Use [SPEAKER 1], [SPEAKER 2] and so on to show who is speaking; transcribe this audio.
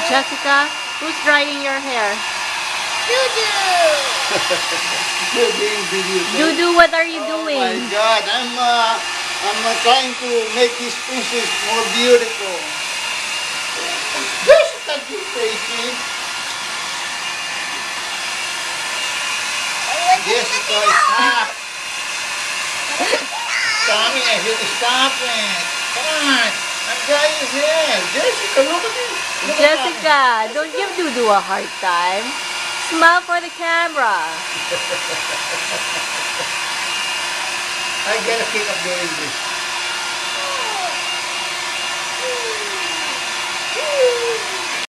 [SPEAKER 1] Jessica, who's drying your hair?
[SPEAKER 2] Dudu!
[SPEAKER 3] You're being videotaped.
[SPEAKER 1] Dudu, what are you doing?
[SPEAKER 3] Oh my God, I'm trying to make this princess more beautiful. Jessica, you crazy. Jessica, stop. Stop it, I said stop it. Come on, I'm drying your hair. Jessica, look at this. Look at
[SPEAKER 1] Jessica, don't give Dudu a hard time. Smile for the camera.
[SPEAKER 3] I gotta pick up doing this.